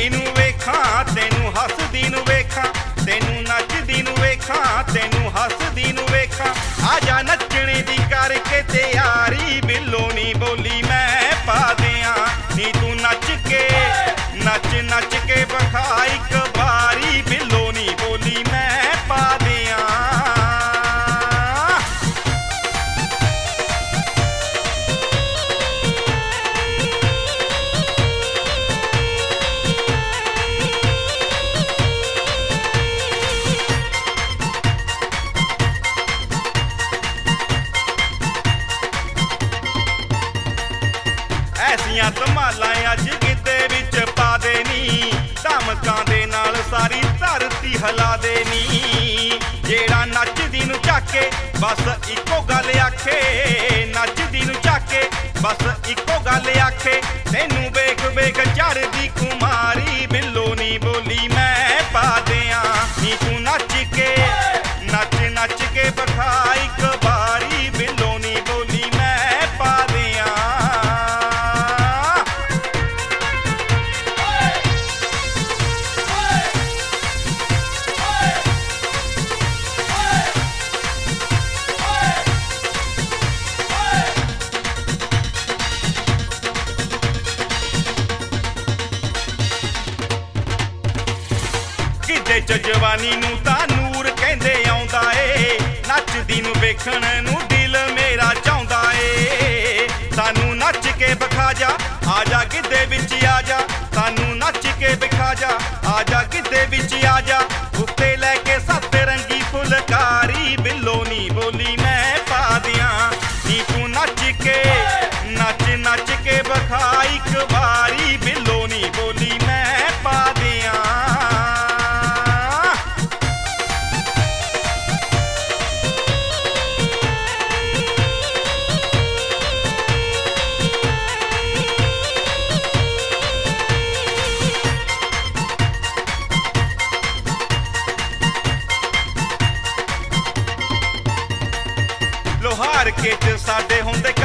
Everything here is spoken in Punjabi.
ਨੂੰ ਵੇਖਾਂ ਤੈਨੂੰ ਹੱਸਦੀ ਨੂੰ ਵੇਖਾਂ ਤੈਨੂੰ ਨੱਚਦੀ ਨੂੰ ਵੇਖਾਂ ਤੈਨੂੰ ਹੱਸਦੀ ਨੂੰ ਵੇਖਾਂ ਆ ਜਾ ਨੱਚਣੇ ਦੀ ਕਰਕੇ ਤਿਆਰੀ ਬਿੱਲੋ ਨੀ ਬੋਲੀ ਮੈਂ ਪਾ ਦਿਆਂ ਨੀ ਤੂੰ ਨੱਚ ਕੇ ਵਿਖਾ ਇੱਕ ਵਾਰੀ ਬਿੱਲੋ ਨੀ ਬੋਲੀ ਮੈਂ ਪਾ ਦਿਆਂ ਐਸੀਆਂ ਧਮਾਲਾਂ ਅੱਜ ਗਿੱਧੇ ਵਿੱਚ ਪਾ ਦੇ ਨੀ ਧਮਕਾਂ ਦੇ ਨਾਲ ਸਾਰੀ ਧਰਤੀ ਹਿਲਾ ਦੇ ਨੀ ਜਿਹੜਾ ਨੱਚਦੀ ਨੂੰ ਝਾਕੇ ਬਸ ਇੱਕੋ ਗੱਲ ਆਖੇ ਨੱਚਦੀ ਨੂੰ ਝਾਕੇ ਬਸ ਇੱਕੋ ਗੱਲ ਆਖੇ ਤੈਨੂੰ ਵੇਖ ਵੇਖ ਚੜ੍ਹਦੀ ਕੁਮਾਰੀ ਬਿੱਲੋ ਨੀ ਬੋਲੀ ਮੈਂ ਪਾ ਦਿਆਂ ਨੀ ਤੂੰ ਨੱਚ ਕੇ ਵਿਖਾ ਇੱਕ ਵਾਰੀ ਬਿੱਲੋ ਨੀ ਬੋਲੀ ਮੈਂ ਪਾ ਦਿਆਂ ਗਿੱਧੇ ਚ ਜਵਾਨੀ ਨੂੰ ਤਾਂ ਨੂਰ ਕਹਿੰਦੇ ਆਉਂਦਾ ਏ ਨੱਚਦੀ ਨੂੰ ਵੇਖਣ ਨੂੰ ਦਿਲ ਮੇਰਾ ਚਾਹੁੰਦਾ ਏ ਸਾਨੂੰ ਨੱਚ ਕੇ ਵਿਖਾ ਜਾ ਆ ਜਾ ਗਿੱਧੇ ਵਿੱਚ ਆ ਜਾ ਸਾਨੂੰ ਨੱਚ ਕੇ ਵਿਖਾ ਜਾ ਆ ਜਾ ਗਿੱਧੇ ਵਿੱਚ ਆ ਜਾ ਉੱਤੇ ਲੈ ਕੇ ਸੱਤ ਰੰਗੀ ਫੁਲਕਾਰੀ ਬਿੱਲੋ ਨੀ ਬੋਲੀ ਮੈਂ ਪਾ ਦਿਆਂ ਨੀ ਤੂੰ ਨੱਚ ਕੇ ਵਿਖਾ ਇੱਕ ਵਾਰੀ ਬਿੱਲੋ ਨੀ ਬੋਲੀ ਮੈਂ ਪਾ ਦਿਆਂ ਲੋਹਾਰ ਕੇ ਚ ਸਾਡੇ ਹੁੰਦੇ